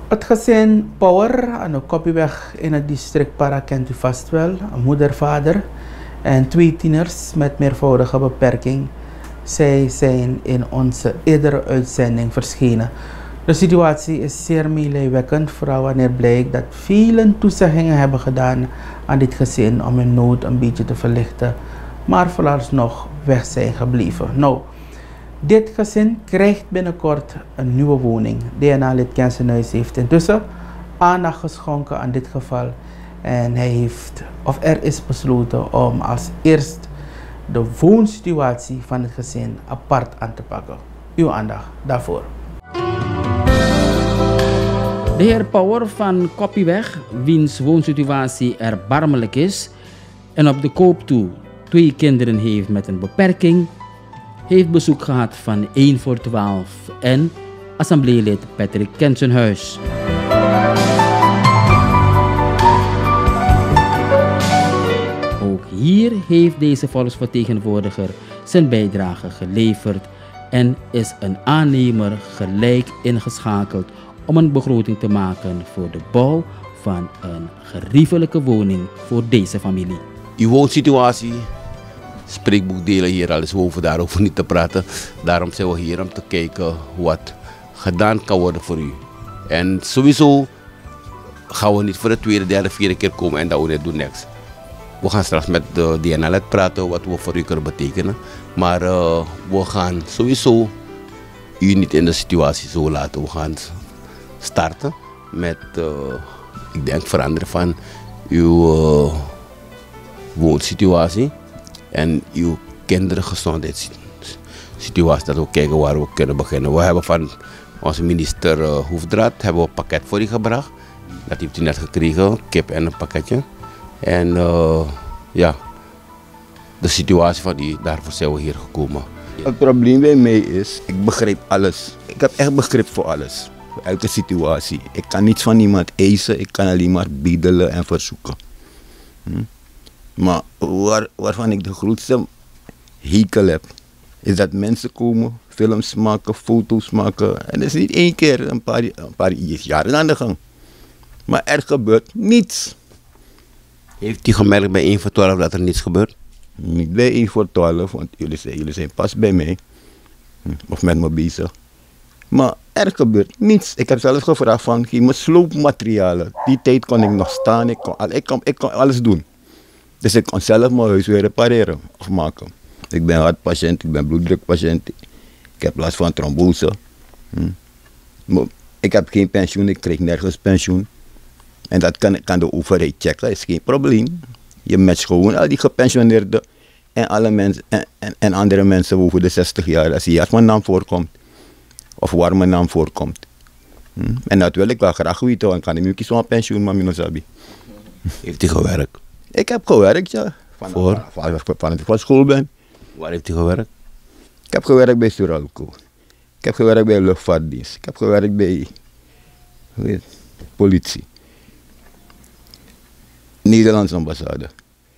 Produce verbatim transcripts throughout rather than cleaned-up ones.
Het gezin Power aan de Kopieweg in het district Para kent u vast wel. Een moeder, vader en twee tieners met meervoudige beperking. Zij zijn in onze eerdere uitzending verschenen. De situatie is zeer meelijwekkend, vooral wanneer blijkt dat velen toezeggingen hebben gedaan aan dit gezin om hun nood een beetje te verlichten, maar vooralsnog weg zijn gebleven. Nou, dit gezin krijgt binnenkort een nieuwe woning. D N A-lid Kensenhuis heeft intussen aandacht geschonken aan dit geval en hij heeft, of er is besloten om als eerst de woonsituatie van het gezin apart aan te pakken. Uw aandacht daarvoor. De heer Power van Kopieweg, wiens woonsituatie erbarmelijk is en op de koop toe twee kinderen heeft met een beperking, heeft bezoek gehad van één voor twaalf en assembleelid Patrick Kensenhuis. Ook hier heeft deze volksvertegenwoordiger zijn bijdrage geleverd en is een aannemer gelijk ingeschakeld om een begroting te maken voor de bouw van een geriefelijke woning voor deze familie. Uw woonsituatie, spreekboekdelen hier al eens over, daarover niet te praten. Daarom zijn we hier om te kijken wat gedaan kan worden voor u. En sowieso gaan we niet voor de tweede, derde, vierde keer komen en dat we net doen niks. We gaan straks met de D N A-lid praten wat we voor u kunnen betekenen. Maar uh, we gaan sowieso u niet in de situatie zo laten. We gaan starten met, uh, ik denk, veranderen van uw uh, woonsituatie en uw kindergezondheidssituatie. Dat we kijken waar we kunnen beginnen. We hebben van onze minister uh, Hoefdraad hebben we een pakket voor u gebracht. Dat heeft u net gekregen, kip en een pakketje. En uh, ja, de situatie van u, daarvoor zijn we hier gekomen. Het probleem bij mij is, ik begrijp alles. Ik heb echt begrip voor alles. Voor elke situatie. Ik kan niets van iemand eisen, ik kan alleen maar bedelen en verzoeken. Hm? Maar waar, waarvan ik de grootste hekel heb, is dat mensen komen, films maken, foto's maken. En dat is niet één keer, een paar, een paar jaren aan de gang. Maar er gebeurt niets. Heeft u gemerkt bij één voor twaalf dat er niets gebeurt? Niet bij één voor twaalf, want jullie zijn, jullie zijn pas bij mij. Of met me bezig. Maar er gebeurt niets. Ik heb zelfs gevraagd van, geef me sloopmaterialen. Die tijd kon ik nog staan, ik kon, ik kon, ik kon alles doen. Dus ik kon zelf mijn huis weer repareren of maken. Ik ben hartpatiënt, ik ben bloeddrukpatiënt. Ik heb last van trombose. Ik heb geen pensioen, ik krijg nergens pensioen. En dat kan, kan de overheid checken, is geen probleem. Je matcht gewoon al die gepensioneerden en, alle mensen, en, en, en andere mensen boven de zestig jaar. Als hier mijn naam voorkomt, of waar mijn naam voorkomt. Hm? En dat wil ik wel graag weten, want kan ik nu kiezen van pensioen, maar ik sabi. Heeft u gewerkt? Ik heb gewerkt, ja. Van, voor? Van, van, van ik van school ben. Waar heeft u gewerkt? Ik heb gewerkt bij Suralco. Ik heb gewerkt bij luchtvaartdienst. Ik heb gewerkt bij weet, politie. Nederlandse ambassade.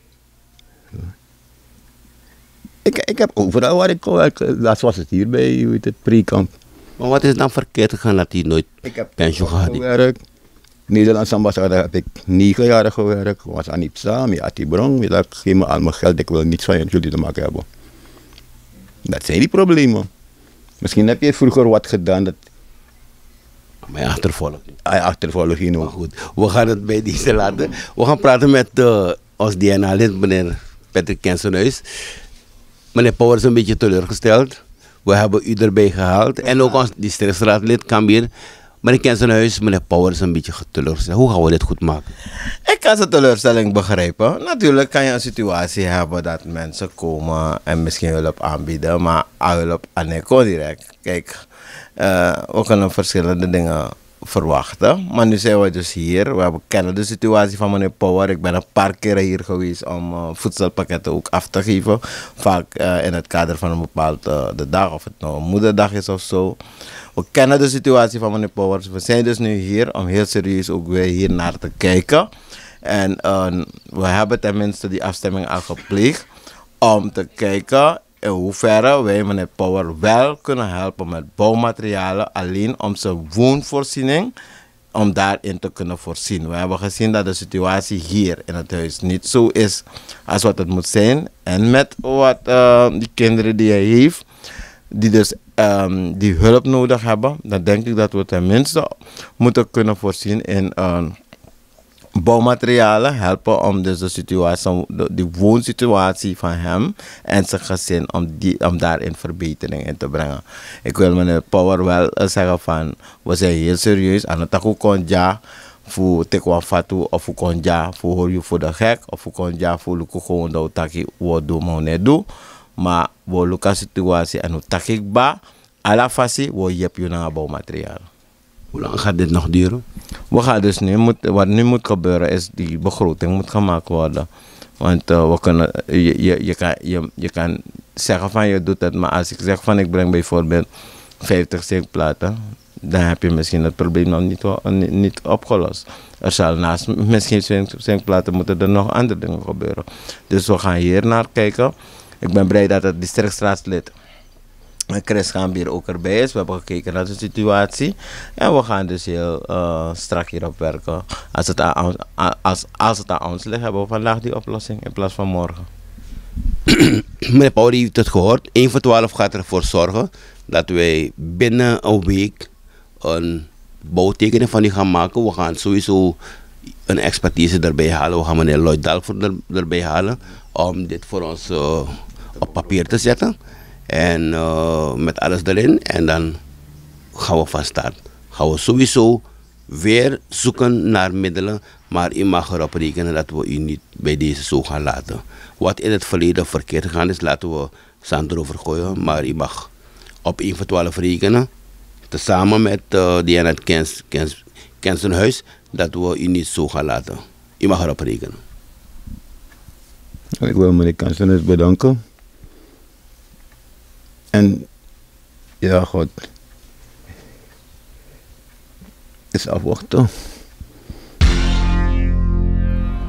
Ik, ik heb overal waar ik gewerkt. Laatst was het hier bij weet het, pre-kamp. Maar wat is dan verkeerd gegaan dat hij nooit pensioen gehad heeft? Nederlandse ambassade heb ik negen jaar gewerkt. Ik was aan Ipsa, met Atibrong. Ik geef me al mijn geld, ik wil niets van jullie te maken hebben. Dat zijn die problemen. Misschien heb je vroeger wat gedaan dat... Maar je achtervolgt. Ah, achtervolg je nog. Goed, we gaan het bij deze laten. We gaan praten met uh, ons D N A-lid, meneer Patrick Kensenhuis. Meneer Power is een beetje teleurgesteld. We hebben u erbij gehaald. En ook ons districtsraadlid Cambier. Meneer Kensenhuis, meneer Power is een beetje teleurgesteld. Hoe gaan we dit goed maken? Ik kan zijn teleurstelling begrijpen. Natuurlijk kan je een situatie hebben dat mensen komen en misschien hulp aanbieden, maar hulp aan ik direct. Kijk, uh, we kunnen verschillende dingen verwachten. Maar nu zijn we dus hier. We hebben kennen de situatie van meneer Power. Ik ben een paar keer hier geweest om uh, voedselpakketten ook af te geven. Vaak uh, in het kader van een bepaalde uh, de dag, of het nou een moederdag is of zo. We kennen de situatie van meneer Power. We zijn dus nu hier om heel serieus ook weer hier naar te kijken. En uh, we hebben tenminste die afstemming al gepleegd om te kijken in hoeverre wij meneer Power wel kunnen helpen met bouwmaterialen alleen om zijn woonvoorziening om daarin te kunnen voorzien. We hebben gezien dat de situatie hier in het huis niet zo is als wat het moet zijn. En met wat uh, die kinderen die hij heeft, die dus um, die hulp nodig hebben, dan denk ik dat we tenminste moeten kunnen voorzien in uh, bouwmaterialen, helpen om dus de situatie, de, de woonsituatie van hem en zijn gezin, om, die, om daarin verbetering in te brengen. Ik wil meneer Power wel uh, zeggen van, we zijn heel serieus aan het taku konja voor tekwa fatu of voor konja voor hoor je voor de gek of voor konja voor luku gewoon dat taki wo do mo ne do, maar wo luka situatie en hoe takik ba ala fasi wo jep je naar bouwmateriaal. Hoe lang gaat dit nog duren? We gaan dus nu, moet, wat nu moet gebeuren is die begroting moet gemaakt worden. Want uh, we kunnen, je, je, je, kan, je, je kan zeggen van je doet het, maar als ik zeg van ik breng bijvoorbeeld vijftig zinkplaten, dan heb je misschien het probleem nog niet, niet, niet opgelost. Er zal naast misschien zinkplaten moeten er nog andere dingen gebeuren. Dus we gaan hier naar kijken. Ik ben blij dat het districtsraadslid Chris Gambier ook erbij is. We hebben gekeken naar de situatie. En we gaan dus heel uh, strak hierop werken. Als het, aan, als, als het aan ons ligt, hebben we vandaag die oplossing in plaats van morgen. Meneer Pauw heeft het gehoord. één voor twaalf gaat ervoor zorgen dat wij binnen een week een bouwtekening van die gaan maken. We gaan sowieso een expertise erbij halen. We gaan meneer Lloyd Dalford er, erbij halen om dit voor ons uh, op papier te zetten. En uh, met alles erin. En dan gaan we van start. Gaan we sowieso weer zoeken naar middelen. Maar u mag erop rekenen dat we u niet bij deze zo gaan laten. Wat in het verleden verkeerd gegaan is, laten we zand erover gooien. Maar u mag op één voor twaalf rekenen. Tezamen met uh, die aan het Kens, Kens, Kensenhuis. Dat we u niet zo gaan laten. U mag erop rekenen. Ik wil meneer Kensenhuis bedanken. En ja, God, is afwachten.